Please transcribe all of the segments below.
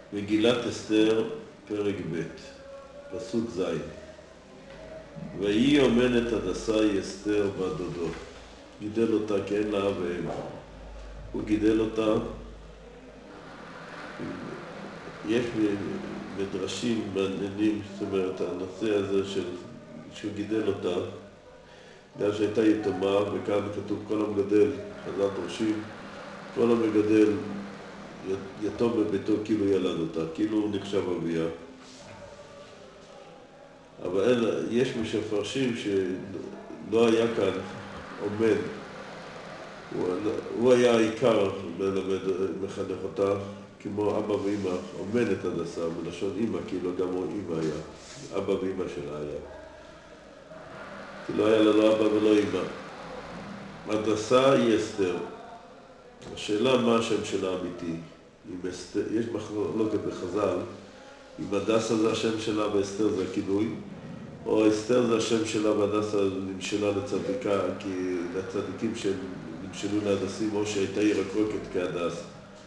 מגילת אסתר, פרק ב', פסוק ז'. ויהי אומנת הדסה אסתר בת דודו. גידל אותה כי אין לה אב ואם. הוא גידל אותה. יש מדרשים מעניינים, זאת אומרת, הנושא הזה שהוא גידל אותה, בגלל שהייתה יתומה, וכאן כתוב כל המגדל, חז"ל דורשים, כל המגדל יתום בביתו כאילו ילד אותה, כאילו הוא נחשב אביה. אבל יש מפרשים שלא היה כאן אומן. הוא היה העיקר מחנך אותה, כמו אבא ואמא, אומנת הדסה, בלשון אמא, כאילו גם הוא אמא היה, אבא ואמא שלה היה. כי לא היה לנו אבא ולא אמא. הדסה היא אסתר. השאלה מה השם שלה אמיתי. יש מחלוקת בחז"ל, אם הדסה זה השם שלה ואסתר זה הכינוי, או אסתר זה השם שלה והדסה נמשלה לצדיקה, כי לצדיקים שהם נמשלו להדסים, או שהייתה ירקרוקת כהדס.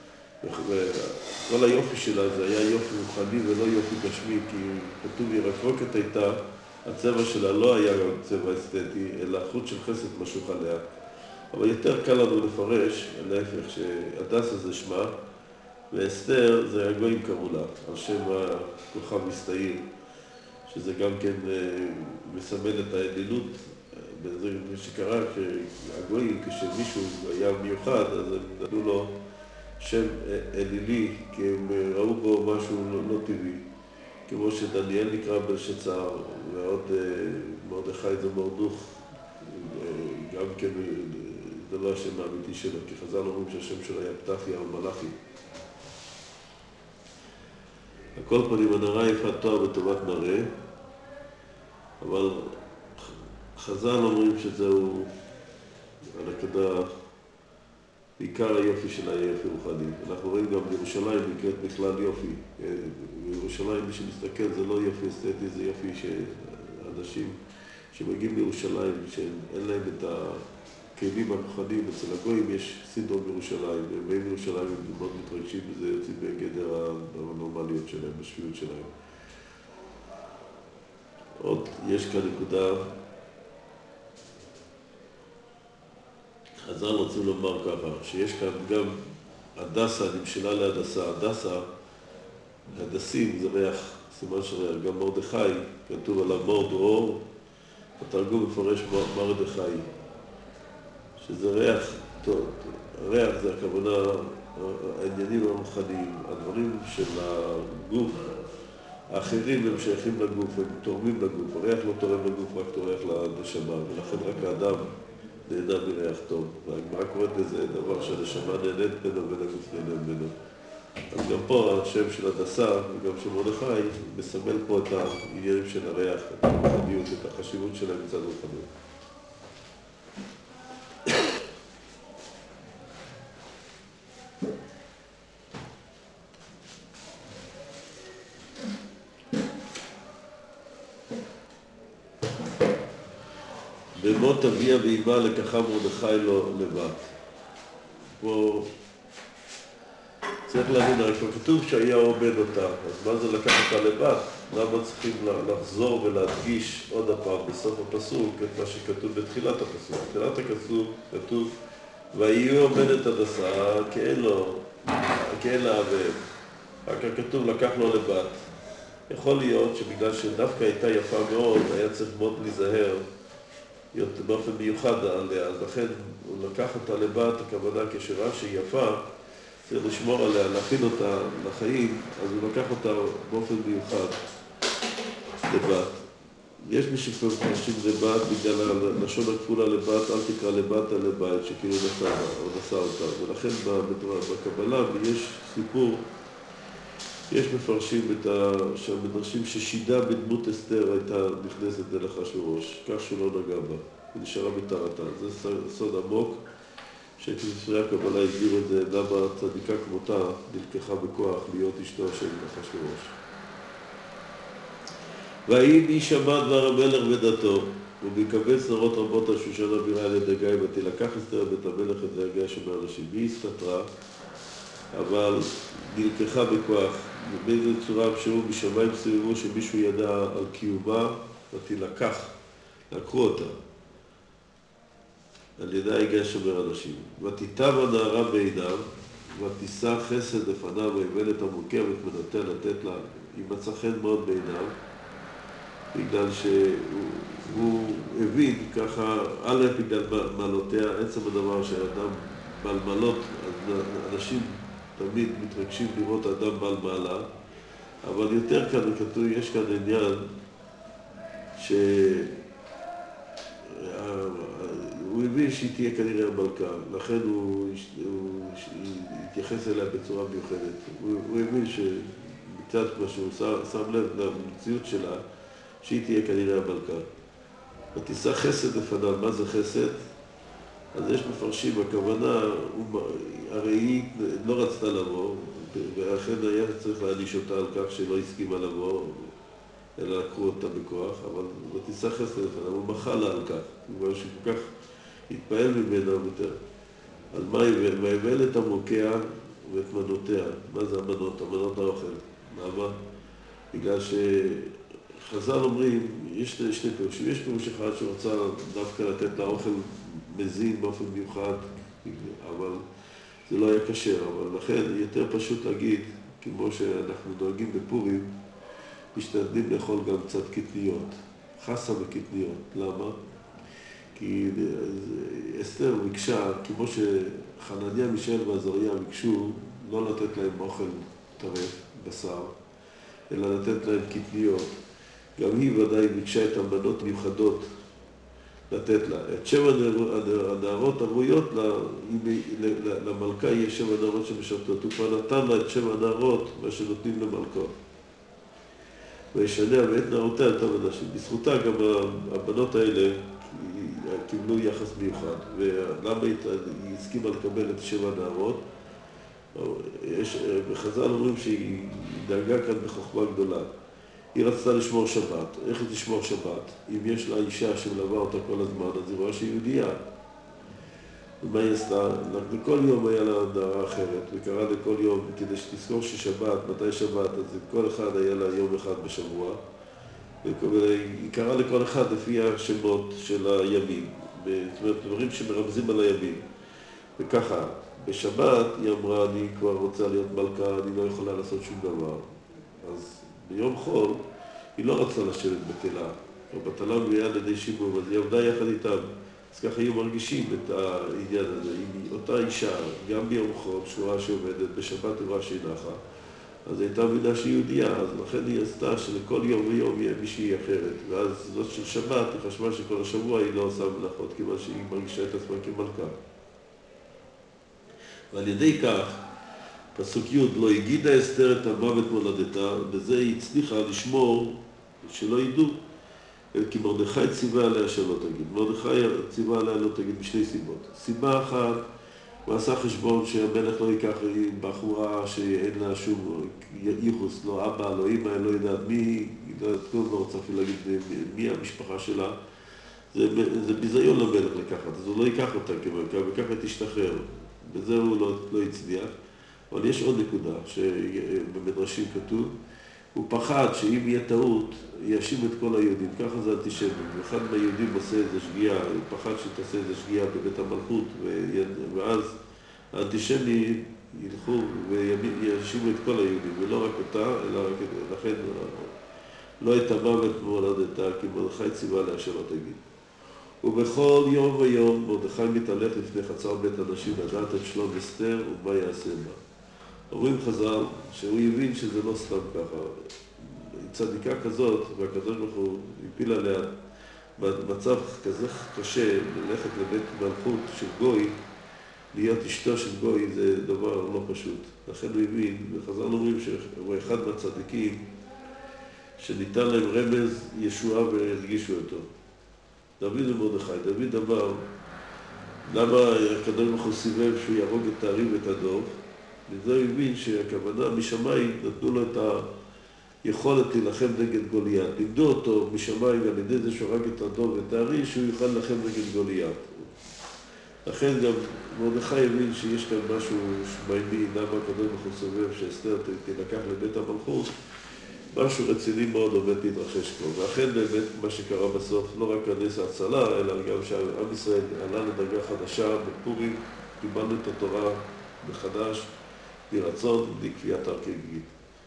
וכל היופי שלה זה היה יופי רוחני ולא יופי גשמי, כי כתוב ירקרוקת הייתה, הצבע שלה לא היה צבע אסתטי, אלא חוט של חסד משוך עליה. אבל יותר קל לנו לפרש, להפך, שהדסה זה שמה, ואסתר זה הגויים קראו לה, על שם הכוכב מסתעיר, שזה גם כן מסמל את האלילות. זה מה שקרה, שהגויים, כשמישהו היה מיוחד, אז הם נתנו לו שם אלילי, כי הם ראו בו משהו לא טבעי. כמו שדניאל נקרא בלשצר, ועוד מרדכי זה מרדוך, גם כן זה לא השם האמיתי שלו, כי חז"ל אומרים שהשם שלו היה פתחיה או מלאכי. הכל פנים הנערה יפת תואר בטובת מראה, אבל חז"ל אומרים שזהו הנקודה, בעיקר היופי שלה היה יופי רוחני. אנחנו רואים גם בירושלים נקראת בכלל יופי. בירושלים מי שמסתכל זה לא יופי אסתטי, זה יופי שאנשים שמגיעים לירושלים, שאין להם את הכלים הרוחניים, אצל הגויים יש סינדרום בירושלים, והם באים לירושלים הם מאוד מתרגשים וזה יוצאים בגדר הנורמליות שלהם, בשפיות שלהם. עוד יש כאן נקודה, חז"ל רוצים לומר ככה, שיש כאן גם הדסה, נמשלה להדסה, הדסה, הדסים זה ריח, סימן של ריח, גם מרדכי, כתוב עליו מור דרור, התרגום מפרש מרדכי, שזה ריח טוב, ריח זה הכוונה, העניינים הרוחניים, הדברים של הגוף, האחרים הם שייכים לגוף, הם תורמים לגוף, הריח לא תורם לגוף, רק תורח לנשמה, ולכן רק האדם נהנה מריח טוב. והגמרא קוראת לזה דבר שהנשמה נהנית ממנו ולגוף נהנה ממנו. אז גם פה השם של הדסה וגם של מרדכי מסמל פה את העניינים של הריח, את הרוחניות, את החשיבות שלהם מצד רוחניות. במות אביה ואימה לקחה מרדכי לו לבת. פה צריך להבין, הרי כבר כתוב שהיה עובד אותה, אז מה זה לקח אותה לבת? למה צריכים לחזור ולהדגיש עוד הפעם בסוף הפסוק את מה שכתוב בתחילת הפסוק? בתחילת הפסוק כתוב ויהי עומדת הדסה כאין לה אב ואם. רק כתוב לקח לו לבת. יכול להיות שבגלל שדווקא הייתה יפה מאוד, היה צריך מאוד להיזהר באופן מיוחד עליה, אז לכן הוא לקח אותה לבת, הכוונה כשראה שהיא יפה, צריך לשמור עליה, להכין אותה לחיים, אז הוא לקח אותה באופן מיוחד לבת. יש מי שפרשים לבת בגלל הלשון הכפולה לבת, אל תקרא לבת על לבית, שכאילו נשא אותה, ולכן בקבלה יש סיפור, יש מפרשים שהמדרשים ששידה בדמות אסתר הייתה נכנסת אל אחשוורוש, כך שהוא לא נגע בה, היא נשארה בטהרתה. זה סוד עמוק, שכתבי הקבלה הסביר את זה, למה צדיקה כמותה נלקחה בכוח להיות אשתו של אחשוורוש. ויהי בהישמע דבר המלך ודתו, ובקבץ נרות רבות על שושן הבירה על ידי גיא, ותלקח אסתר בית המלך את דרגיה שמאנשים. היא הסתתרה, אבל נלקחה בכוח. באיזו צורה שהוא בשמיים סביבו שמישהו ידע על קיומה, ותילקח, לקחו אותה. על ידי היגע שומר אנשים. ותיטב הנערה בעיניו, ותישא חסד לפניו, ויבן את המוקע ותמנתה לתת לה. היא מצא חן מאוד בעיניו, בגלל שהוא הבין ככה, א' בגלל מעלותיה, עצם הדבר שאדם בעל מעלות, אנשים תמיד מתרגשים לראות אדם בעל מעלה, אבל יותר כאן כתוב, יש כאן עניין הוא הבין שהיא תהיה כנראה המלכה, לכן הוא התייחס אליה בצורה מיוחדת. הוא הבין שמצד מה שהוא שם לב למציאות שלה, שהיא תהיה כנראה המלכה. ותישא חסד לפניו, מה זה חסד? אז יש מפרשים, הכוונה, הרי היא לא רצתה לבוא, ולכן היה צריך להעניש אותה על כך שלא הסכימה לבוא, אלא לקחו אותה בכוח, אבל ותישא חסד לפניו, הוא מחה לה על כך, הוא שכל כך התפעל ממנה יותר. על מה יבן? ויבן את המוקע ואת מנותיה. מה זה המנות? המנות האוכל. למה? בגלל שחז"ל אומרים, יש שני פירושים. יש פירוש אחד שרוצה דווקא לתת לה אוכל מזין באופן מיוחד, אבל זה לא היה כשר. אבל לכן יותר פשוט להגיד, כמו שאנחנו דואגים בפורים, משתדלים לאכול גם קצת קטניות. חסה וקטניות. למה? כי אסתר ביקשה, כמו שחנניה, מישאל ועזריה ביקשו לא לתת להם אוכל טרף, בשר, אלא לתת להם קטניות. גם היא ודאי ביקשה את המנות מיוחדות לתת לה. את 7 הנערות הראויות למלכה יש 7 נערות שמשרתות. הוא כבר נתן לה את 7 הנערות, מה שנותנים למלכות. וישניה ואת נערותיה יותר אנשים. בזכותה גם הבנות האלה קיבלו יחס מיוחד. ולמה היא הסכימה לקבל את 7 הנערות? בחז"ל אומרים שהיא דאגה כאן בחוכמה גדולה. היא רצתה לשמור שבת. איך היא תשמור שבת? אם יש לה אישה שמלווה אותה כל הזמן, אז היא רואה שהיא יהודייה. ומה היא עשתה? לכל יום היה לה נערה אחרת, וקראה לכל יום, כדי שתזכור ששבת, מתי שבת, אז כל אחד היה לה יום אחד בשבוע. היא קראה לכל אחד לפי השמות של הימים. זאת אומרת, דברים שמרמזים על הימים. וככה, בשבת היא אמרה, אני כבר רוצה להיות מלכה, אני לא יכולה לעשות שום דבר. אז ביום חול היא לא רצתה לשבת בתלה, או בתלה מביאה על ידי שימום, אז היא עבדה יחד איתם. אז ככה היו מרגישים את העניין הזה. אם אותה אישה, גם ביום חול, שורה שעובדת, בשבת היא רואה שהיא נחה, אז הייתה מבינה שהיא יהודייה, אז לכן היא עשתה שלכל יום ויום יהיה מישהי אחרת. ואז זאת של שבת, היא חשבה שכל השבוע היא לא עושה מלאכות, כיוון שהיא מרגישה את עצמה כמלכה. ועל ידי כך, פסוק י' לא הגידה אסתר את המוות מולדתה, בזה היא הצליחה לשמור שלא ידעו, כי מרדכי ציווה עליה שלא תגיד. מרדכי ציווה עליה לא תגיד בשני סיבות. סיבה אחת, הוא עשה חשבון שהמלך לא ייקח בחורה שאין לה שום ייחוס, לא אבא, לא אמא, לא יודעת מי, היא לא רוצה אפילו להגיד מי המשפחה שלה. זה ביזיון למלך לקחת, אז הוא לא ייקח אותה כמלכה, וככה תשתחרר. בזה הוא לא הצליח. אבל יש עוד נקודה שבמדרשים כתוב, הוא פחד שאם יהיה טעות, יאשים את כל היהודים. ככה זה אנטישמי. אחד מהיהודים עושה איזו שגיאה, הוא פחד שתעשה איזו שגיאה בבית המלכות, ואז האנטישמי ילכו ויאשימו את כל היהודים, ולא רק אותה, אלא רק לכן לא את המוות מולדתה, כי מרדכי ציווה עליה שלא תגיד. ובכל יום ויום מרדכי מתהלך לפני חצר בית הנשים לדעת את שלום אסתר ומה יעשה בה. אומרים חז"ל שהוא הבין שזה לא סתם ככה. צדיקה כזאת, והקדוש ברוך הוא הפיל עליה במצב כזה קשה, ללכת לבית מלכות של גוי, להיות אשתו של גוי זה דבר לא פשוט. לכן הוא הבין, וחז"ל אומרים שהוא אחד מהצדיקים שניתן להם רמז ישועה והרגישו אותו. דוד ומרדכי, דוד אמר, למה הקדוש ברוך הוא סיבב שהוא יהרוג את הארי ואת הדוב? וזה הוא הבין שהכוונה משמיים נתנו לו את היכולת להילחם נגד גוליית. לימדו אותו משמיים על ידי זה שהוא הרג את הדוב ואת הארי, שהוא יוכל להילחם נגד גוליית. לכן גם מרדכי הבין שיש כאן משהו שמיימי, למה הקדוש ברוך הוא סובב שאסתר תילקח לבית המלכות, משהו רציני מאוד עומד להתרחש פה. ואכן באמת מה שקרה בסוף, לא רק הנס ההצלה, אלא גם שעם ישראל עלה לדרגה חדשה בפורים, קיבלנו את התורה מחדש, מרצון, לקביעת הר כגיגית.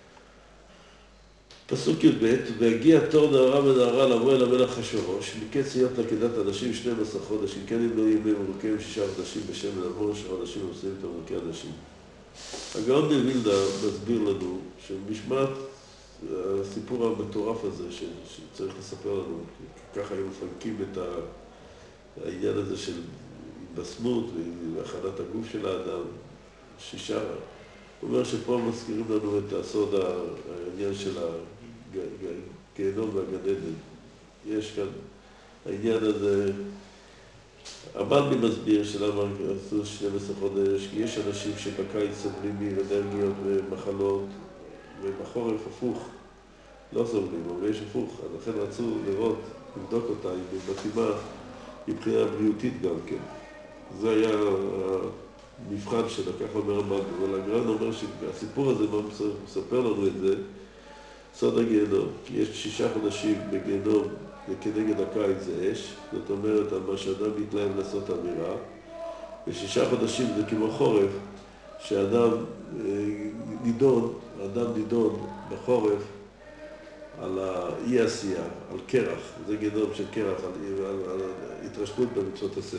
פסוק י"ב, והגיע תור נערה ונערה לבוא אל המלך אחשוורוש, מקץ להיות עקדת אנשים 12 חודשים, כן אם לא ימי מרוקיהם 6 חודשים בשם נבוא, 6 חודשים עושים את מרוקי אנשים. הגאון מווילנה מסביר לנו שמשמעת הסיפור המטורף הזה שצריך לספר לנו, ככה היו מפנקים את העניין הזה של התבשמות והכנת הגוף של האדם, 6. הוא אומר שפה מזכירים לנו את הסוד העניין של הגיהנום והגן עדן. יש כאן העניין הזה, המלמי מסביר שלמה עשו 12 חודש, כי יש אנשים שבקיץ סובלים מאלרגיות ומחלות, ובחורף הפוך, לא סובלים, אבל יש הפוך, אז לכן רצו לראות, לבדוק אותה, אם היא מתאימה מבחינה בריאותית גם כן. זה היה מבחן שלקח אומר המלמי, אבל הגר"ן אומר שהסיפור הזה, מה מספר לנו את זה, סוד הגיהנום, כי יש 6 חודשים בגיהנום וכנגד הקיץ זה אש, זאת אומרת על מה שאדם מתלהב לעשות אמירה, ו6 חודשים זה כמו חורף, שאדם נידון, האדם נידון בחורף על האי עשייה, על קרח, זה גיהנום של קרח, על התרשלות במצוות עשה.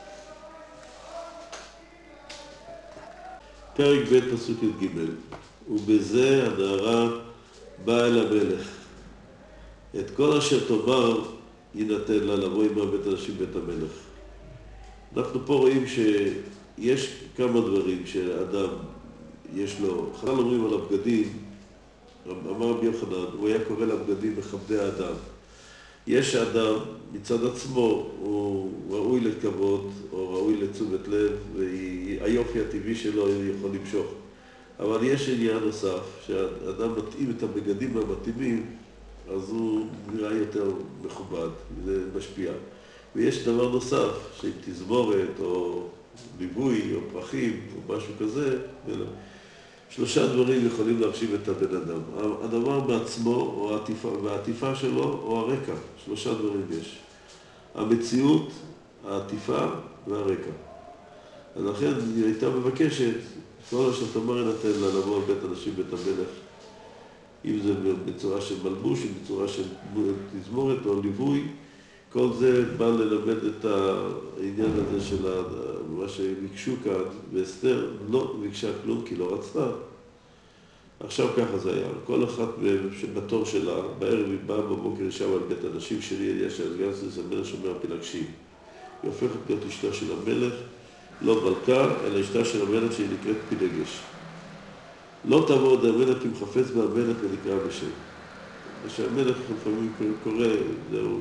פרק ב' פסוק י"ג, ובזה הנערה באה אל המלך. את כל אשר תאמר יינתן לה לבוא עמה בית אנשים בית המלך. אנחנו פה רואים שיש כמה דברים שאדם יש לו, חז"ל אומרים על הבגדים, אמר רבי יוחנן, הוא היה קורא לבגדים מכבדי האדם. יש האדם מצד עצמו, הוא ראוי לכבוד או ראוי לתשומת לב, והיופי הטבעי שלו יכול למשוך. אבל יש עניין נוסף, שהאדם מתאים את הבגדים המתאימים, אז הוא נראה יותר מכובד, זה משפיע. ויש דבר נוסף, שעם תזמורת או ליווי או פרחים או משהו כזה, 3 דברים יכולים להרשים את הבן אדם. הדבר בעצמו, או העטיפה שלו, או הרקע. 3 דברים יש. המציאות, העטיפה והרקע. אז לכן היא הייתה מבקשת, כל אשר תאמר יינתן לה לבוא על בית אנשים בית המלך, אם זה בצורה של מלבוש, אם בצורה של תזמורת או ליווי, כל זה בא ללמד את העניין הזה של מה שביקשו כאן, ואסתר לא ביקשה כלום כי לא רצתה. עכשיו ככה זה היה, כל אחת בתור שלה, בערב היא באה בבוקר ישב על בית אנשים שלי, יש לה גנסיס המלך שומר פילגשים. היא הופכת להיות אשתה של המלך, לא מלכה, אלא אשתה של המלך שהיא נקראת פילגש. לא תבוא עוד המלך אם חפץ בהמלך ונקרא בשם. כשהמלך לפעמים קורא, זהו.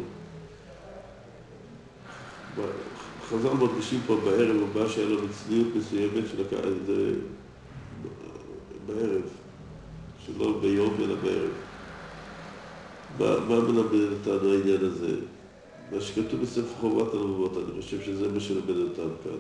חז"ל מדגישים פה בערב הבא שהיה לו צניעות מסוימת שלקח את זה בערב, שלא ביום אלא בערב. מה מלמד אותנו העניין הזה? מה שכתוב בספר חובת הלבבות, אני חושב שזה מה שלמד אותנו כאן.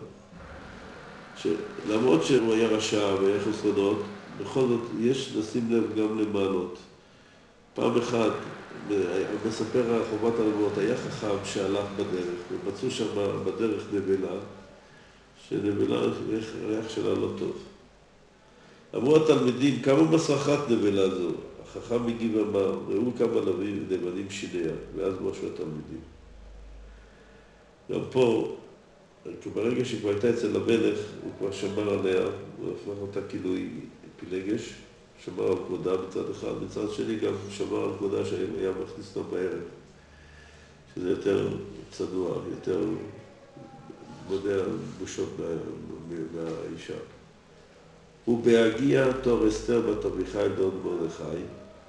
למרות שהוא היה רשע והיה חסרונות, בכל זאת יש לשים לב גם למעלות. פעם אחת, מספר חובת הלבבות, היה חכם שהלך בדרך, ומצאו שם בדרך נבלה, שנבלה הריח שלה לא טוב. אמרו התלמידים, כמה מסרחת נבלה זו? החכם מגיב אמר, ראו כמה נבלים שיניה, ואז משהו התלמידים. גם פה, ברגע שכבר הייתה אצל המלך, הוא כבר שמר עליה, הוא הפך אותה כאילו היא פילגש, שמר על כבודה מצד אחד, מצד שני גם שמר על כבודה שהיה מכניס אותה בערב, שזה יותר צנוע, יותר מונע בושות מהאישה. ובהגיע תור אסתר בת אביחיל דוד מרדכי,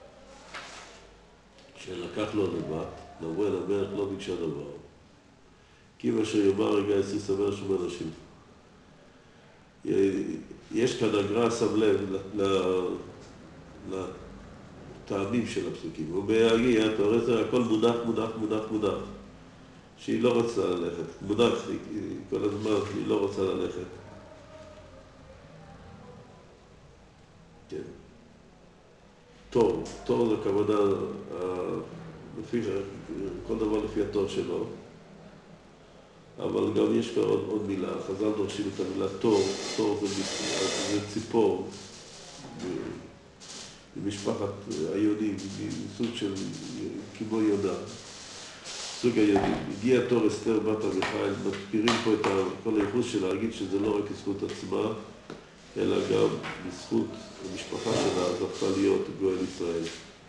שלקח לו לבת, לבוא אל המלך לא ביקשה דבר. כי מה שיאמר רגע יסיס המלך שומע אנשים. יש כאן הגר"א שם לב לטעמים של הפסוקים. ובהגיע תור אסתר הכל מונח. שהיא לא רצתה ללכת. מונח, כל הזמן היא לא רוצה ללכת. כן. תור זה הכוונה, כל דבר לפי התור שלו. אבל גם יש כאן עוד מילה, חז"ל דורשים את המילה תור. תור זה ציפור, במשפחת היונים, מסוג של כמו יונה, סוג היונים. הגיע תור אסתר בת אביחיל, מזכירים פה את כל הייחוס שלה, להגיד שזה לא רק בזכות עצמה, אלא גם בזכות המשפחה שלה, זכתה להיות גואל ישראל.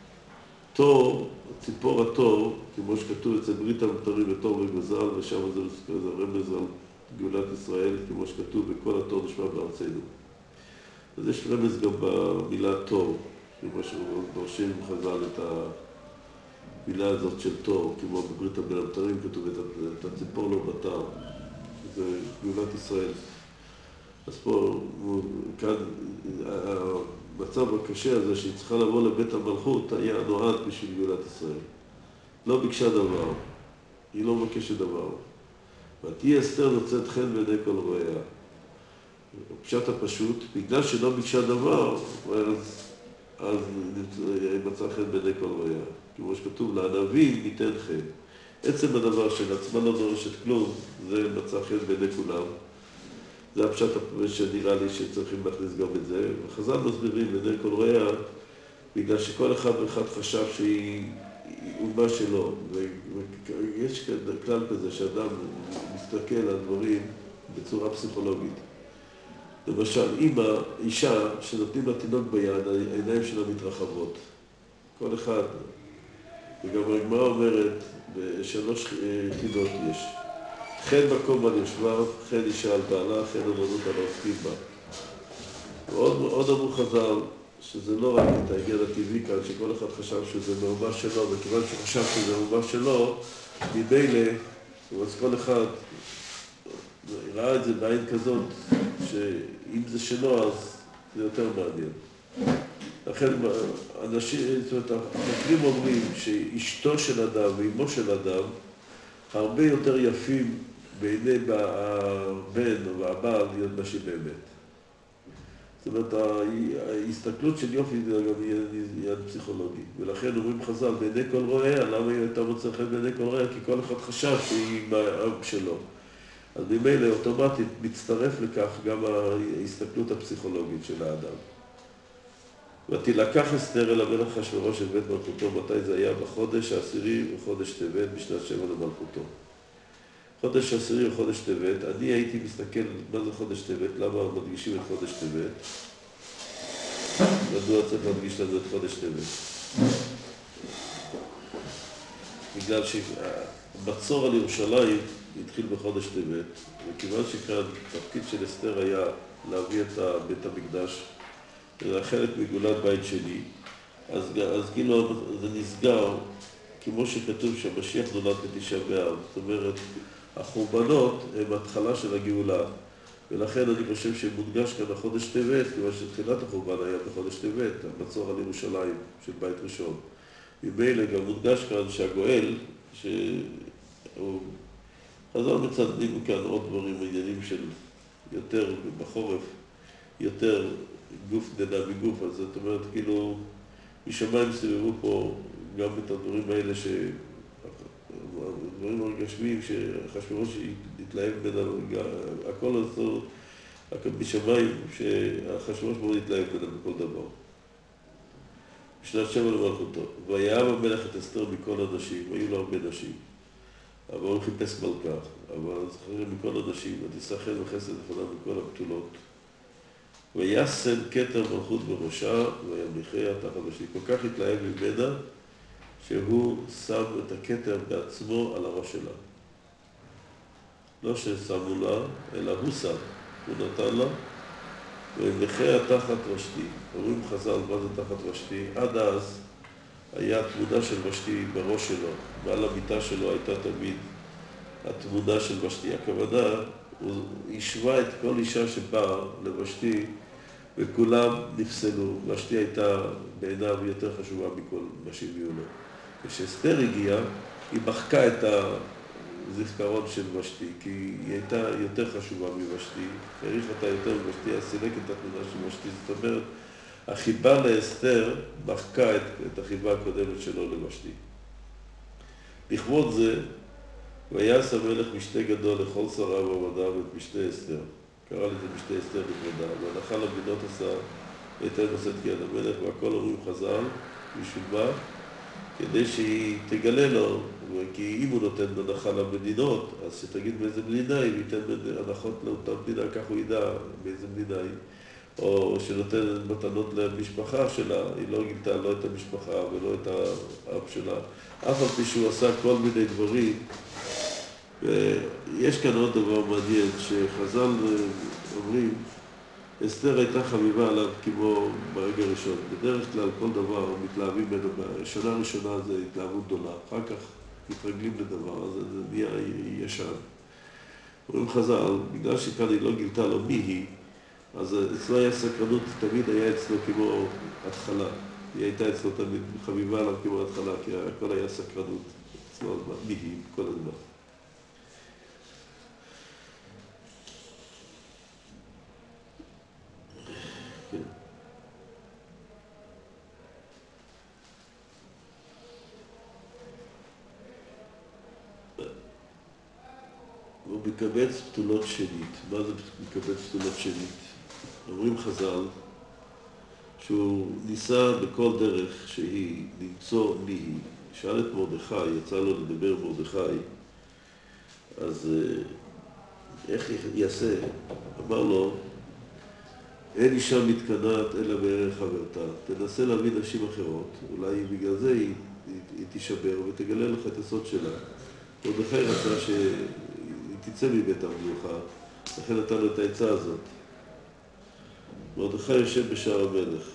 תור, ציפור התור, כמו שכתוב אצל ברית המטרים בתור וגזל, ושם זה רמז על גאולת ישראל, כמו שכתוב בכל התור נשמע בארצנו. אז יש רמז גם במילה תור, כמו שדורשים חז"ל את המילה הזאת של תור, כמו בברית המטרים כתוב את הציפור לא בתר, זה גאולת ישראל. אז פה, כאן, המצב הקשה הזה שהיא צריכה לבוא לבית המלכות היה נועד בשביל גאולת ישראל. לא ביקשה דבר, היא לא מבקשת דבר. ותהי אסתר נוצאת חן בעיני כל רואיה. פשט הפשוט, בגלל שלא ביקשה דבר, אז מצא חן בעיני כל רואיה. כמו שכתוב, לענבים ניתן חן. עצם הדבר שלעצמה לא דורשת כלום, זה מצא חן בעיני כולם. זה הפשט שנראה לי שצריכים להכניס גם את זה. וחז"ל מסבירים לעיני כל רואיה, בגלל שכל אחד ואחד חשב שהיא אומה שלו. ויש כלל כזה שאדם מסתכל על דברים בצורה פסיכולוגית. למשל, אמא, אישה שנותנים לה תינוק ביד, העיניים שלה מתרחבות. כל אחד. וגם הגמרא אומרת, בשלוש חידות יש. חן מקום על יושביו, חן אישה על בעלה, חן אמנות על העוסקים בה. עוד אמרו חז"ל, שזה לא רק את העניין הטבעי כאן, שכל אחד חשב שזה מאומה שלו, וכיוון שחשב שזה מאומה שלו, ממילא, אז כל אחד ראה את זה בעין כזאת, שאם זה שלו, אז זה יותר מעניין. לכן, אנשים, זאת אומרת, החוקרים אומרים שאשתו של אדם ואימו של אדם, הרבה יותר יפים בעיני הבן או הבעל להיות מה שבאמת. זאת אומרת, ההסתכלות של יופי זה גם יד פסיכולוגי. ולכן אומרים חז"ל, בעיני כל רואיה, למה היא הייתה מוצא חן בעיני כל רואיה? כי כל אחד חשב שהיא מהאב שלו. אז ממילא אוטומטית מצטרף לכך גם ההסתכלות הפסיכולוגית של האדם. ותילקח אסתר אל המלך אחשוורוש אל בית מלכותו, מתי זה היה? בחודש העשירי וחודש טבת, בשנת 7 למלכותו. חודש העשירי וחודש טבת, אני הייתי מסתכל מה זה חודש טבת, למה מדגישים את חודש טבת? מדוע צריך להדגיש לנו את חודש טבת? בגלל שהמצור על ירושלים התחיל בחודש טבת, וכיוון שכאן תפקיד של אסתר היה להביא את בית המקדש, זה חלק מגאולת בית שני, אז כאילו זה נסגר, כמו שכתוב שהמשיח נולד בתשעה באב, זאת אומרת, החורבנות הם התחלה של הגאולה, ולכן אני חושב שמודגש כאן החודש טבת, כיוון שתחילת החורבן היה בחודש טבת, המצור על ירושלים של בית ראשון. ממילא גם מודגש כאן שהגואל, חז"ל מצדדים כאן עוד דברים, עניינים של יותר בחורף, יותר גוף דנה מגוף, אז זאת אומרת, כאילו, משמיים סביבו פה גם את הדברים האלה הדברים הרגשמיים שאחשוורוש התלהב בין הכל הזה, משמיים שאחשוורוש מאוד התלהב בין בכל דבר. בשנת 7 למלכותו, ויאהב המלך את אסתר מכל הנשים, היו לו הרבה נשים, אבל הוא חיפש מלכה, אבל זכרים מכל הנשים, ותישא חן וחסד לפניו מכל הבתולות. וישם כתר מלכות בראשה, וימליכיה תחת ראשי. כל כך התלהב ממנה, שהוא שם את הכתר בעצמו על הראש שלה. לא ששמו לה, אלא הוא שם, הוא נתן לה, וימליכיה תחת ראשתי. אומרים חז"ל, מה זה תחת ראשתי? עד אז היה תמונה של ושתי בראש שלו, מעל המיטה שלו הייתה תמיד התמונה של ושתי. הכוונה, הוא השווה את כל אישה שבאה לוושתי, וכולם נפסלו. ושתי הייתה בעיניו יותר חשובה מכל נשים יהיו לו. כשאסתר הגיעה, היא מחקה זיכרון של ושתי, כי היא הייתה יותר חשובה מוושתי, העריך אותה יותר מוושתי, אז סילק את התמונה של ושתי. זאת אומרת, החיבה לאסתר מחקה את החיבה הקודמת שלו לוושתי. לכבוד זה, ויעש המלך משתה גדול לכל שריו ועבדיו את משתה אסתר. קרא לזה משתה אסתר לכבודה, והנחה למדינות עשה היתר נושאת יד המלך, והכל אומרים חז"ל, משום מה, כדי שהיא תגלה לו, כי אם הוא נותן הנחה למדינות, אז שתגיד באיזה מדינה, אם ייתן הנחות לאותה מדינה, כך הוא ידע באיזה מדינה היא, או שנותן מתנות למשפחה שלה, היא לא גילתה לא את המשפחה ולא את האב שלה, אף על פי שהוא עשה כל מיני דברים. ויש כאן עוד דבר מעניין, שחז"ל אומרים, אסתר הייתה חביבה עליו כמו ברגע הראשון. בדרך כלל כל דבר מתלהבים ממנו, בשנה הראשונה זה התלהבות גדולה, אחר כך מתרגלים לדבר, אז זה נהיה ישן. אומרים חז"ל, בגלל שכאן היא לא גילתה לו מי היא, אז אצלו היה סקרנות, תמיד היה אצלו כמו התחלה. היא הייתה אצלו תמיד חביבה עליו כמו התחלה, כי הכל היה סקרנות אצלו, מי היא כל הזמן. הוא מקבץ פתולות שנית. מה זה מקבץ פתולות שנית? אומרים חז"ל שהוא ניסה בכל דרך שהיא למצוא מי היא. שאל את מרדכי, יצא לו לדבר מרדכי, אז איך יעשה? אמר לו, אין אישה מתקנאת אלא בערך חברתה. תנסה להביא נשים אחרות, אולי בגלל זה היא תישבר ותגלה לך את הסוד שלה. מרדכי רצה שהיא תצא מבית המלוכה, לכן נתן לו את העצה הזאת. מרדכי יושב בשער המלך.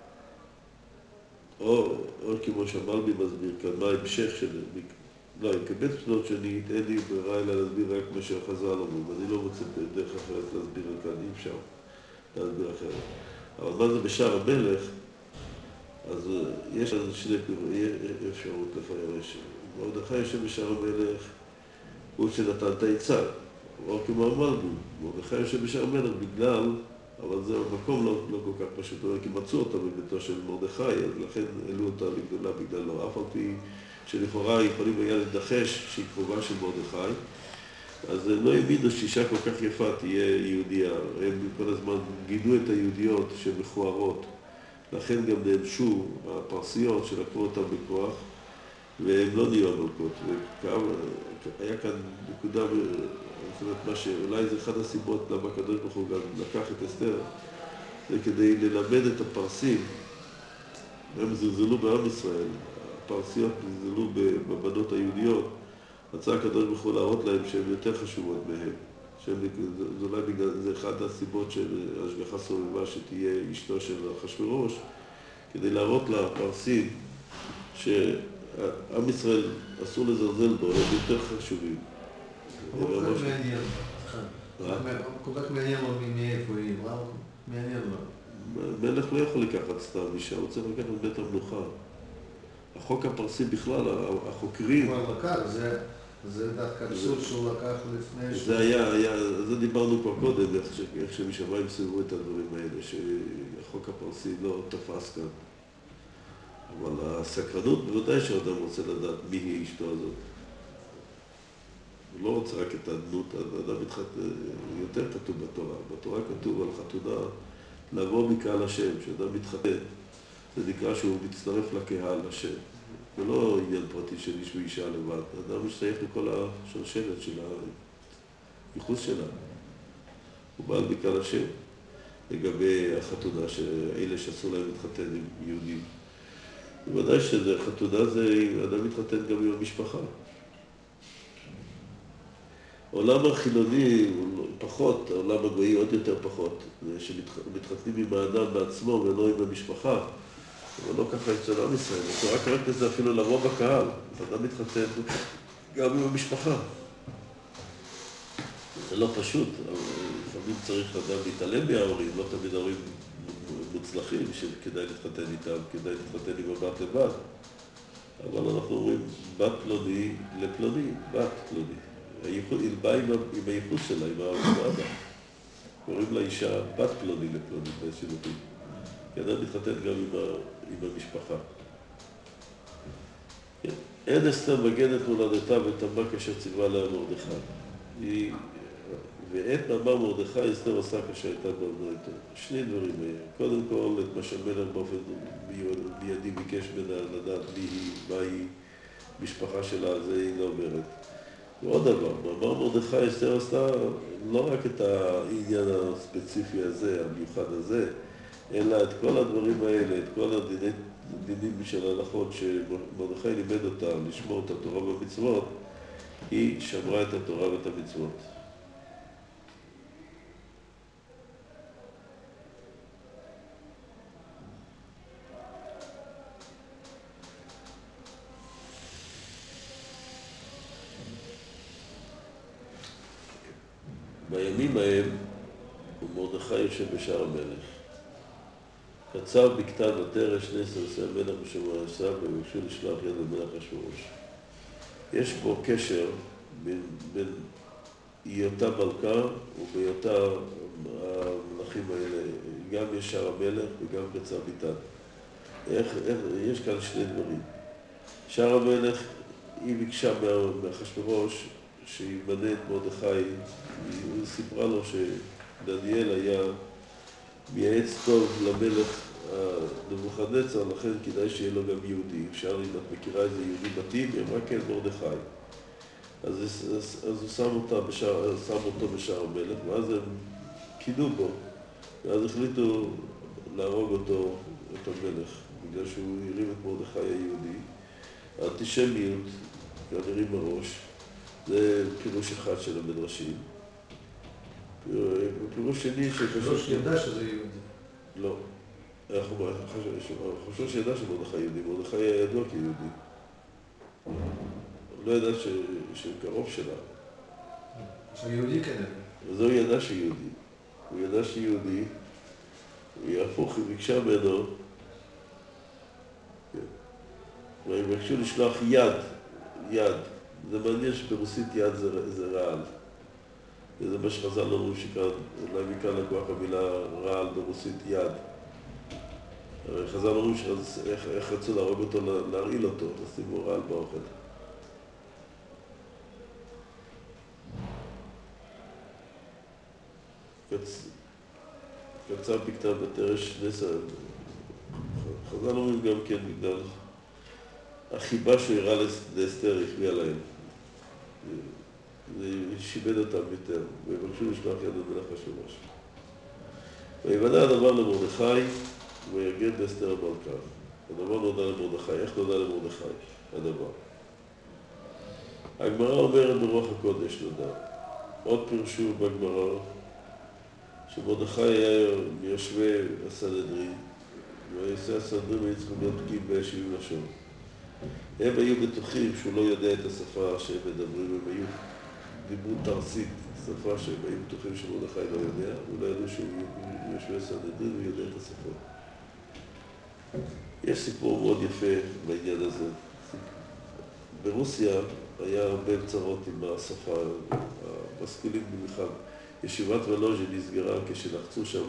או כמו שהמלבי מסביר כאן, מה ההמשך של... לא, אם קבץ פתולות שנית, אין לי ברירה אלא להסביר רק מה שהחז"ל אומרים. אני לא רוצה דרך אחרת להסביר כאן, אי אפשר להסביר אחרת. אבל מה זה בשער המלך? אז יש לנו שני אפשרות לפרש. מרדכי יושב בשער המלך, הוא שנתן את העצה. או כמו המלבי, מרדכי יושב בשער המלך בגלל... אבל זה מקום לא כל כך פשוט, כי מצאו אותה בביתו של מרדכי, אז לכן העלו אותה לגדולה בגללו, אף על פי שלכאורה יכולים היה לדחש שהיא קרובה של מרדכי, אז הם לא האמינו שאישה כל כך יפה תהיה יהודייה, הם כל הזמן גידו את היהודיות שמכוערות, לכן גם נאנשו הפרסיות שלקחו אותם בכוח, והם לא נהיו המלכות, והיה כאן נקודה, זאת אומרת, אולי זה אחד הסיבות למה הקדוש ברוך הוא גם לקח את אסתר, זה כדי ללמד את הפרסים, הם זלזלו בעם ישראל, הפרסיות זלזלו בבנות היהודיות, רצה הקדוש ברוך הוא להראות להם שהן יותר חשובות מהם, זה אולי בגלל, זה אחד הסיבות של השגחה סובבה שתהיה אשתו של אחשוורוש, כדי להראות לפרסים שעם ישראל אסור לזלזל בו, הם יותר חשובים. הוא כל כך מעניין, כל כך מעניין לו מאיפה היא, מעניין לו. מלך לא יכול לקחת סתם אישה, הוא צריך לקחת בית המלוכה. החוק הפרסי בכלל, החוקרים... הוא לקח, זה דווקא פסול שהוא לקח לפני... זה היה, זה דיברנו כבר קודם, איך שמשמיים סביבו את הדברים האלה, שהחוק הפרסי לא תפס כאן. אבל הסקרנות בוודאי שאדם רוצה לדעת מי היא אשתו הזאת. הוא לא רוצה רק את הדמות, האדם יותר כתוב בתורה. בתורה כתוב על חתונה לבוא מקהל השם, שאדם מתחתן, זה נקרא שהוא מצטרף לקהל השם. זה לא עניין פרטי של איש ואישה לבד, האדם משתייך לכל השרשרת של הייחוס שלה. הוא בעל מקהל השם לגבי החתונה, שאלה שאסור להם להתחתן עם יהודים. בוודאי שחתונה זה, אדם מתחתן גם עם המשפחה. העולם החילוני הוא פחות, העולם הגוי עוד יותר פחות, שמתחתנים עם האדם בעצמו ולא עם המשפחה, אבל לא ככה אצל עם ישראל. התורה קוראת לזה אפילו לבוא בקהל, אדם מתחתן גם עם המשפחה. זה לא פשוט, אבל לפעמים צריך אדם להתעלם מההורים, לא תמיד ההורים מוצלחים שכדאי להתחתן איתם, כדאי להתחתן עם הבת לבד. אבל אנחנו אומרים בת פלוני לפלוני, בת פלוני. היא באה עם הייחוס שלה, עם האבא. קוראים לה אישה בת פלוני לפלוני בשידוכים. כדאי מתחתן גם עם המשפחה. אין אסתר מגנת מולדתה וטמאה כאשר ציווה עליה מרדכי. ועת מאמר מרדכי אסתר עשה כאשר הייתה במולדתו. שני דברים היה. קודם כל, את מה שהמלך באופן מיידי ביקש ממנה לדעת מי היא, מה היא, משפחה שלה, זה היא לא אומרת. ועוד דבר, מאמר מרדכי אסתר עשתה לא רק את העניין הספציפי הזה, המיוחד הזה, אלא את כל הדברים האלה, את כל הדינים של ההלכות שמרדכי לימד אותה לשמור את התורה והמצוות, היא שמרה את התורה ואת המצוות. בימים ההם, מרדכי יושב בשער המלך. קצב בכתב ותרש נס עושה המלך בשומר עשיו וביקשו לשלוח יד למלך אחשוורוש. יש פה קשר בין היותה מלכה ובהיותה המלכים האלה, גם יש שער המלך וגם קצב ביתן. יש כאן שני דברים. שער המלך, היא ביקשה מאחשוורוש שימנה את מרדכי, היא סיפרה לו שדניאל היה מייעץ טוב למלך נבוכדנצר, לכן כדאי שיהיה לו גם יהודי. אפשר, אם את מכירה איזה יהודי מתאים, היא אמרה כן, מרדכי. אז הוא שם אותו בשער המלך, ואז הם קידו בו, ואז החליטו להרוג אותו, את המלך, בגלל שהוא הרים את מרדכי היהודי. האנטישמיות, גם הרים בראש, זה פירוש אחד של המדרשים. פירוש שני לא שידע שזה יהודי. לא. אנחנו חושבים שידע שמרדכי יהודי. מרדכי היה ידוע כיהודי. לא ידע שקרוב שלה. שיהודי כנראה. אז הוא ידע שיהודי. הוא ידע שיהודי. הוא יהפוך, היא ביקשה ממנו. והם ביקשו לשלוח יד. זה מעניין שברוסית יד זה רעל. וזה מה שחז"ל אמרו שכאן, אולי מכאן לקוח המילה רעל ברוסית יד. חז"ל אמרו איך רצו להרוג אותו, להרעיל אותו, לשימו רעל באוכל. קצב בכתב ותרש נסע. חז"ל אומרים גם כן בגלל החיבה שהוא הראה לאסתר החביאה להם. זה שיבד אותם יותר, ובקשו לשלוח יד למלך אחשוורוש. ויוודע הדבר למרדכי, ויגד לאסתר המלכה. הדבר נודע למרדכי. איך נודע למרדכי? הדבר. הגמרא אומרת ברוח הקודש נודע. עוד פירשו בגמרא, שמרדכי היה מיושבי הסנהדרין, ויושבי הסנהדרין היו צריכים להיות בקיאים ב70 לשון. הם היו בטוחים שהוא לא יודע את השפה שהם מדברים, הם היו דיברו תרסית, שפה שהם היו בטוחים שמרדכי לא יודע, אולי ידעו שהוא יושבי הסנהדרין ויודע את השפות. יש סיפור מאוד יפה בעניין הזה. ברוסיה היה הרבה צרות עם השפה, המשכילים במיוחד. ישיבת וולוז'ה נסגרה כשלחצו שם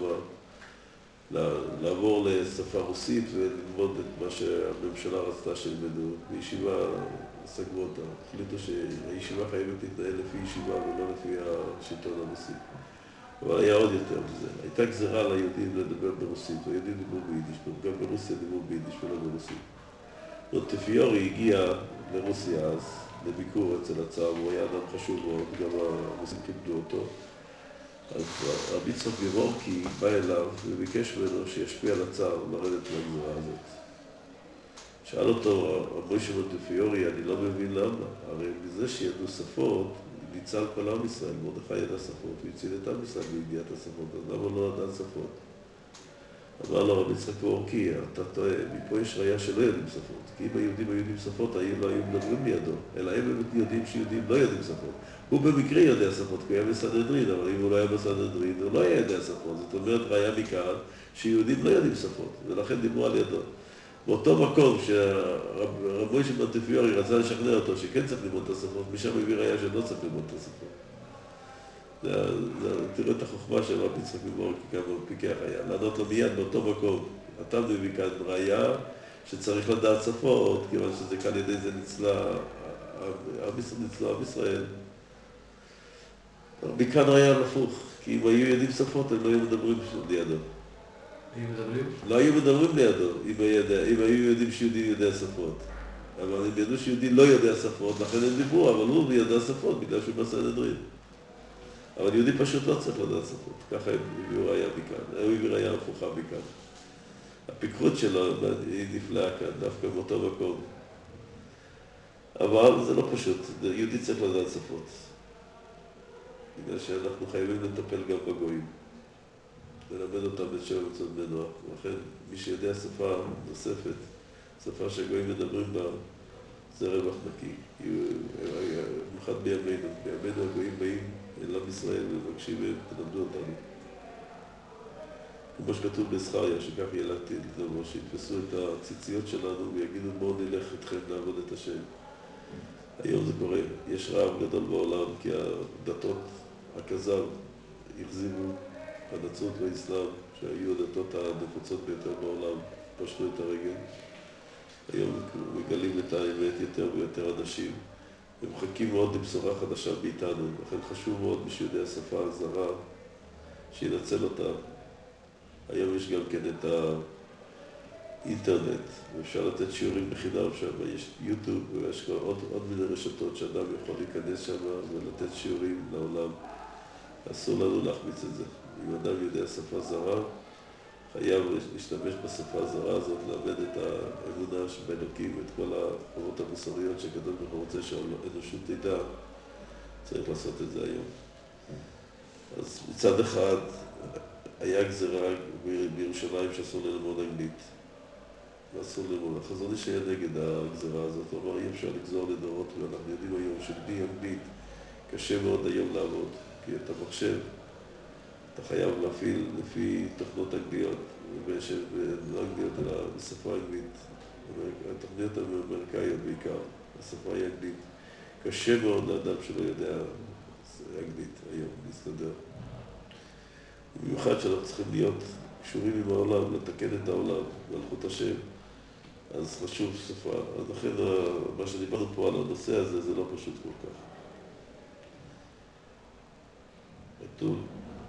לעבור לשפה רוסית וללמוד את מה שהממשלה רצתה שילמדו. בישיבה סגרו אותה, החליטו שהישיבה חייבת להתנהל לפי ישיבה ולא לפי השלטון הרוסי. אבל היה עוד יותר מזה. הייתה גזירה ליהודים לדבר ברוסית, והיהודים דיברו ביידיש, גם ברוסיה דיברו ביידיש ולא ברוסית. מונטפיורי הגיע לרוסיה אז, לביקור אצל הצאר, הוא היה אדם חשוב מאוד, גם הרוסים קיבלו אותו. אז רבי יצחק גורקי בא אליו וביקש ממנו שישפיע על הצאר לרדת מהגזירה הזאת. שאל אותו, מוישה מונטפיורי, אני לא מבין למה. הרי מזה שידעו שפות, ניצל כל עם ישראל, מרדכי ידע שפות, הוא הציל את עם ישראל בידיעת השפות, אז למה לא ידע שפות? אמר לו רבי יצחק גורקי, אתה טועה, מפה יש ראיה שלא יודעים שפות. כי אם היהודים היו יודעים שפות, לא היו מדברים לידו, אלא הם באמת יודעים שיהודים לא יודעים שפות. הוא במקרה יודע שפות, כי הוא היה בסנהדרין, אבל אם הוא לא היה בסנהדרין, הוא לא היה יודע שפות. זאת אומרת, ראיה מכאן שיהודים לא יודעים שפות, ולכן דיברו על ידו. באותו מקום שהרב מוישה מונטיפיורי רצה לשכנע אותו שכן צריך ללמוד את השפות, משם הביא ראיה שלא צריך ללמוד את השפות. תראו את החוכמה של רבי יצחק מבורקי, כמה פיקח היה, לענות לו מיד באותו מקום. אתה מביא כאן ראיה שצריך לדעת שפות, כיוון שזה כאן ידי זה ניצלה עם ישראל. מכאן ראיה הפוך, כי אם היו יודעים שפות, הם לא היו מדברים לידו. היו מדברים? לא היו מדברים לידו, אם היו יודעים שיהודי יודע שפות. אבל הם ידעו שיהודי לא יודע שפות, לכן הם דיברו, אבל הוא ידע שפות בגלל שהוא בסנהדרין. אבל יהודי פשוט לא צריך לדעת שפות, ככה הם הביאו ראיה מכאן, הוא הביא ראיה הפוכה מכאן. הפיקחות שלו היא נפלאה כאן, דווקא באותו מקום. אבל זה לא פשוט, יהודי צריך לדעת שפות. בגלל שאנחנו חייבים לטפל גם בגויים. ללמד אותם את שם מצד בני נוח. ולכן מי שיודע שפה נוספת, שפה שהגויים מדברים בה, זה רווח נקי. במיוחד בימינו. בימינו הגויים באים אל עם ישראל ומבקשים והם תלמדו אותנו. כמו שכתוב בזכריה, שכך ילדתי לבוא, שיתפסו את הציציות שלנו ויגידו בואו נלך איתכם לעבוד את השם. היום זה קורה. יש רעב גדול בעולם כי הדתות הכזב החזירו הנצרות והאסלאם, שהיו הדתות הנפוצות ביותר בעולם, פשטו את הרגל. היום מגלים את האמת יותר ויותר אנשים. הם מחכים מאוד לבשורה חדשה מאיתנו, לכן חשוב מאוד מי שיודע שפה זרה, שינצל אותה. היום יש גם כן את האינטרנט, ואפשר לתת שיעורים בחינם שם, יש יוטיוב ויש עוד מיני רשתות שאדם יכול להיכנס שם ולתת שיעורים לעולם. אסור לנו להחמיץ את זה. אם אדם יודע שפה זרה, חייב להשתמש בשפה הזרה הזאת, לאבד את האמונה שבאלוקים ואת כל החובות המוסריות שהקדוש ברוך הוא רוצה שהאנושות תדע, צריך לעשות את זה היום. אז מצד אחד, היה גזירה בירושלים שאסור ללמוד אנגלית. ואסור ללמוד. החזון איש היה נגד הגזירה הזאת. הוא אמר, אי אפשר לגזור לדורות, ואנחנו יודעים היום שבלי אנגלית קשה מאוד היום לעבוד. כי אתה מחשב, אתה חייב להפעיל לפי תוכנות אנגליות, ולא אנגליות אלא בשפה אנגלית. התוכניות האמריקאיות בעיקר, השפה היא אנגלית. קשה מאוד לאדם שלא יודע אנגלית היום, להסתדר. במיוחד שאנחנו צריכים להיות קשורים עם העולם, לתקן את העולם, מלכות השם, אז חשוב שפה. אז לכן מה שדיברנו פה על הנושא הזה, זה לא פשוט כל כך. כתוב,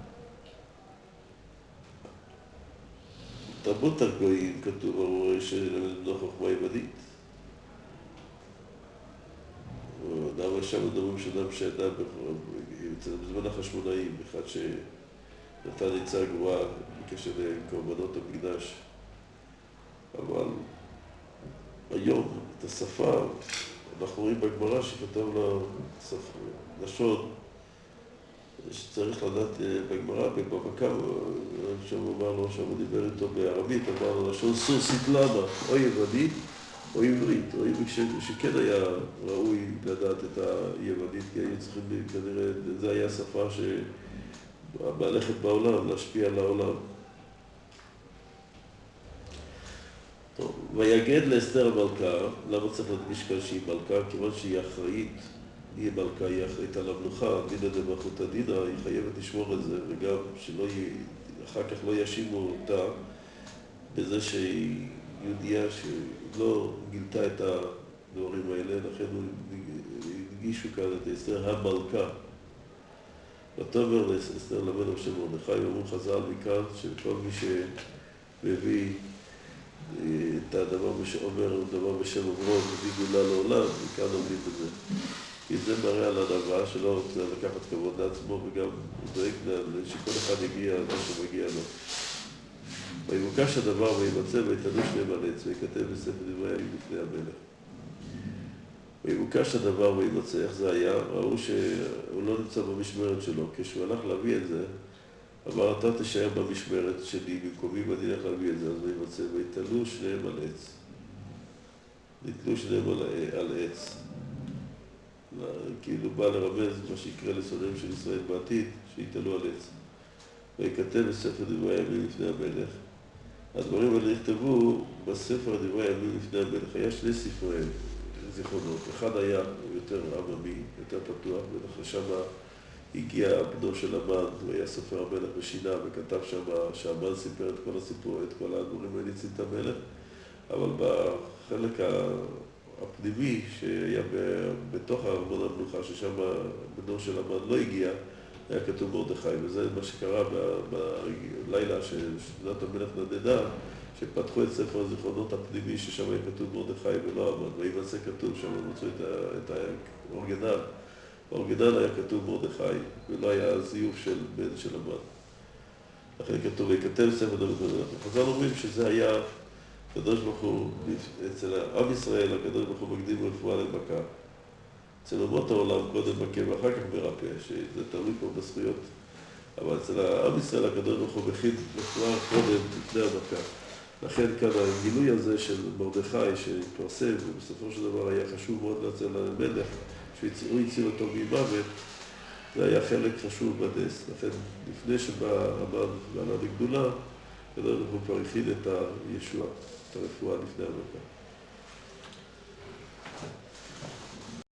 תרבות הגויים, כתוב, אמרו שלמד בנו חוכמה יוונית. למה שם מדברים שאדם שאדם בזמן החשמונאים, אחד שנתן עצה גרועה בקשר לקורבנות המקדש. אבל היום את השפה, אנחנו רואים בגמרא שכתב לה לשון, שצריך לדעת בגמרא, במקם, שם אמר לו, שם הוא דיבר איתו בערבית, אמר לו לשון סוסית למה, או יוונית או עברית, או שכן היה ראוי לדעת את היוונית, כי היו צריכים, כנראה, זה היה שפה שהלכת בעולם, להשפיע על העולם. טוב, ויגד לאסתר המלכה, למה צריך להדגיש כאן שהיא מלכה? כיוון שהיא אחראית, היא מלכה, היא אחראית על המלוכה, דינא דמלכותא דינא, היא חייבת לשמור את זה, וגם אחר כך לא יאשימו אותה בזה שהיא יהודייה שלא גילתה את הדברים האלה, לכן הדגישו כאן את אסתר המלכה. ותאמר לאסתר למלך של מרדכי, ואמרו חז"ל מכאן שכל מי שמביא את הדבר שאומר דבר בשם אומרו, מביא גאולה לעולם, מכאן אומרים את זה. כי זה מראה על הנבואה שלא רוצה לקחת כבוד לעצמו, וגם הוא דואג שכל אחד יגיע על מה שמגיע לו. ויבוקש הדבר וימצא ויתנו שניהם על עץ, ויכתב בספר דברי הימים לפני המלך. ויבוקש הדבר וימצא, איך זה היה? ראו שהוא לא נמצא במשמרת שלו. כשהוא הלך להביא את זה, אמר, אתה תשאר במשמרת שלי, במקומי ואני הלך להביא את זה, אז וימצא, ויתנו שניהם על עץ. נתלו שניהם על עץ. כאילו בא לרמז מה שיקרה לשונאים של ישראל בעתיד, שיתלו על עץ. ויכתב בספר דברי הימים לפני המלך, הדברים האלה נכתבו בספר דברי הימים לפני המלך. היה שני ספרי זיכרונות. אחד היה יותר עממי, יותר פתוח, ולשם הגיע בנו של המן, הוא היה סופר המלך ושינה, וכתב שם שהמן סיפר את כל הסיפור, את כל הדברים האלה הציל את המלך. אבל בחלק הפנימי שהיה בתוך ארמון המלוכה, ששם בנו של המן לא הגיע, היה כתוב מרדכי, וזה מה שקרה בלילה ששנת המלך נדדה, שפתחו את ספר הזיכרונות הפנימי, ששם היה כתוב מרדכי ולא המן, וימצא כתוב שם, מצאו את האורגינל. באורגינל היה כתוב מרדכי, ולא היה זיוף של בן של המן. לכן כתוב, יכתב ספר דוד. חז"ל אומרים שזה היה, הקדוש ברוך הוא, אצל עם ישראל, הקדוש ברוך הוא מקדים רפואה למכה. אצל אומות העולם קודם מכה ואחר כך מרפא, שזה תלוי פה בזכויות. אבל אצל עם ישראל, הקדוש ברוך הוא מכין רפואה קודם לפני המכה. לכן כאן הגילוי הזה של מרדכי שהתפרסם, ובסופו של דבר היה חשוב מאוד אצל המלך, שהוא הציל אותו ממוות, זה היה חלק חשוב בנס. לכן לפני שבא המן ועלה לגדולה, הקדוש ברוך הוא כבר הכין את הישועה, את הרפואה לפני המכה.